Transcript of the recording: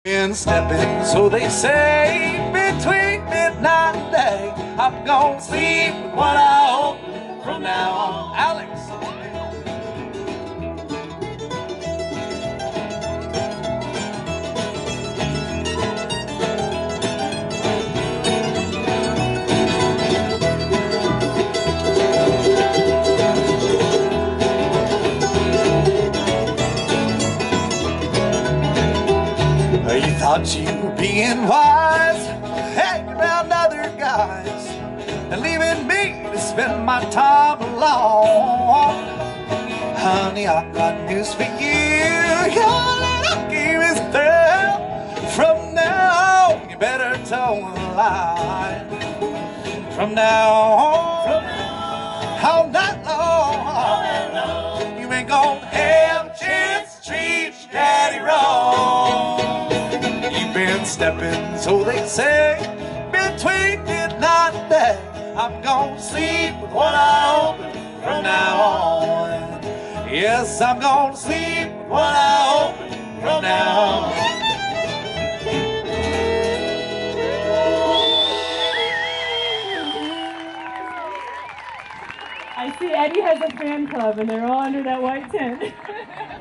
And stepping, so they say, between midnight and day. I'm gonna sleep with one eye open from now on. Alex. You thought you were being wise, hanging around other guys, and leaving me to spend my time alone. Honey, I got news for you. Your little game is through. From now on, you better toe the line. From now on, all night long, you ain't gonna have a chance to treat your daddy wrong. Been stepping, so they say, between midnight and day. I'm gonna sleep with one eye open from now on. Yes, I'm gonna sleep with one eye open from now on. I see Eddie has a fan club and they're all under that white tent.